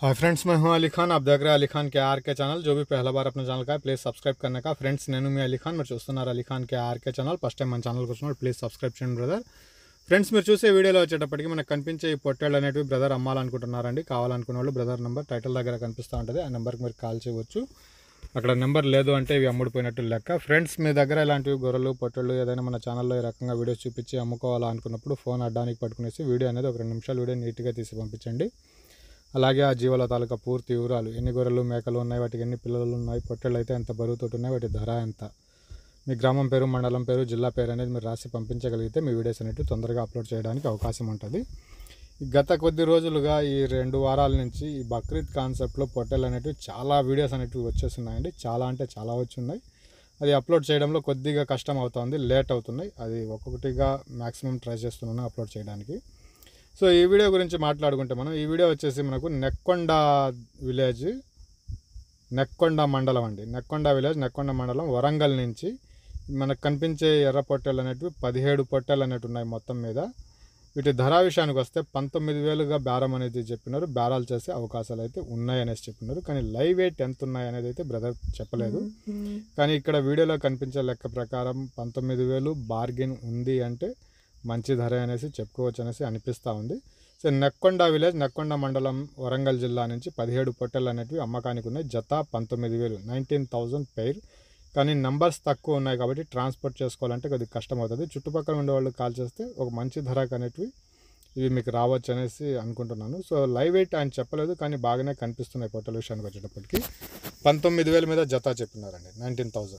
Hi friends, मैं हूं अली खान। आप देख रहे हैं अली खान के आर के चैनल। जो भी पहला बार अपने ఛానల్ का है ప్లీజ్ సబ్స్క్రైబ్ करने का। ఫ్రెండ్స్, నేను మీ అలీ ఖాన్, మీరు చూస్తున్నారు అలీ ఖాన్ के आर के ఛానల్। ఫస్ట్ టైం మన ఛానల్కి వచ్చినప్పుడు ప్లీజ్ సబ్స్క్రైబ్ చేయండి బ్రదర్. ఫ్రెండ్స్, మీరు చూసే వీడియోలో వచ్చేటప్పటికి మనకు కనిపించే ఈ పొట్టేళ్ళు అనేటివి బ్రదర్ అమ్మాలనుకుంటున్నారండి. కావాలనుకున్న వాళ్ళు బ్రదర్ నెంబర్ టైటిల్ దగ్గర కనిపిస్తూ ఉంటుంది, ఆ నెంబర్కి మీరు కాల్ చేయవచ్చు. అక్కడ నెంబర్ లేదు అంటే ఇవి అమ్ముడిపోయినట్టు లెక్క. ఫ్రెండ్స్, మీ దగ్గర ఇలాంటివి గొర్రెలు పొట్టేళ్ళు ఏదైనా మన ఛానల్లో ఈ రకంగా వీడియోస్ చూపించి అమ్ముకోవాలనుకున్నప్పుడు ఫోన్ అడ్డానికి పట్టుకునేసి వీడియో అనేది ఒక 2 నిమిషాలు వీడియో నీట్గా తీసి పంపించండి. అలాగే ఆ జీవాల తాలూకా పూర్తి వివరాలు, ఎన్ని గొర్రెలు మేకలు ఉన్నాయి, వాటికి ఎన్ని పిల్లలు ఉన్నాయి, పొట్టేళ్ళు అయితే ఎంత బరువుతో ఉన్నాయి, వాటి ధర ఎంత, మీ గ్రామం పేరు, మండలం పేరు, జిల్లా పేరు అనేది మీరు రాసి పంపించగలిగితే మీ వీడియోస్ అనేవి తొందరగా అప్లోడ్ చేయడానికి అవకాశం ఉంటుంది. గత కొద్ది రోజులుగా ఈ 2 వారాల నుంచి ఈ బక్రీద్ కాన్సెప్ట్లో పొట్టేళ్ళు అనేటివి చాలా వీడియోస్ అనేటివి వచ్చేస్తున్నాయండి. చాలా అంటే చాలా వచ్చున్నాయి. అది అప్లోడ్ చేయడంలో కొద్దిగా కష్టం అవుతుంది, లేట్ అవుతున్నాయి. అది ఒక్కొక్కటిగా మ్యాక్సిమం ట్రై చేస్తున్నాను అప్లోడ్ చేయడానికి. సో ఈ వీడియో గురించి మాట్లాడుకుంటే మనం, ఈ వీడియో వచ్చేసి మనకు నెక్కొండ విలేజ్, నెక్కొండ మండలం అండి. నెక్కొండ విలేజ్, నెక్కొండ మండలం, వరంగల్ నుంచి మనకు కనిపించే ఎర్ర పొట్టేళ్ళు అనేటివి 17 పొట్టేళ్ళు అనేవి ఉన్నాయి మొత్తం మీద. వీటి ధర విషయానికి వస్తే 19,000గా బేరం అనేది చెప్పినారు. బేరాలు చేసే అవకాశాలు అయితే ఉన్నాయి అనేసి చెప్పినారు. కానీ లైవ్ వెయిట్ ఎంత ఉన్నాయి అనేది అయితే బ్రదర్ చెప్పలేదు. కానీ ఇక్కడ వీడియోలో కనిపించే లెక్క ప్రకారం 19,000 బార్గెన్ ఉంది అంటే మంచి ధర అనేసి చెప్పుకోవచ్చు అనేసి అనిపిస్తూ ఉంది. సో నెక్కొండ విలేజ్, నెక్కొండ మండలం, వరంగల్ జిల్లా నుంచి 17 పొట్టేళ్ళు అనేటివి అమ్మకానికి ఉన్నాయి. జత 19,000, 19,000 పెయిర్. కానీ నంబర్స్ తక్కువ ఉన్నాయి కాబట్టి ట్రాన్స్పోర్ట్ చేసుకోవాలంటే కొద్దిగా కష్టం అవుతుంది. చుట్టుపక్కల ఉండే వాళ్ళు కాల్ చేస్తే ఒక మంచి ధరకు అనేటివి ఇవి మీకు రావచ్చు అనేసి అనుకుంటున్నాను. సో లైవ్ వెయిట్ ఆయన చెప్పలేదు, కానీ బాగానే కనిపిస్తున్నాయి పొట్టేళ్ళ విషయానికి వచ్చేటప్పటికి. 19,000 మీద జత చెప్పినారండి, 19,000.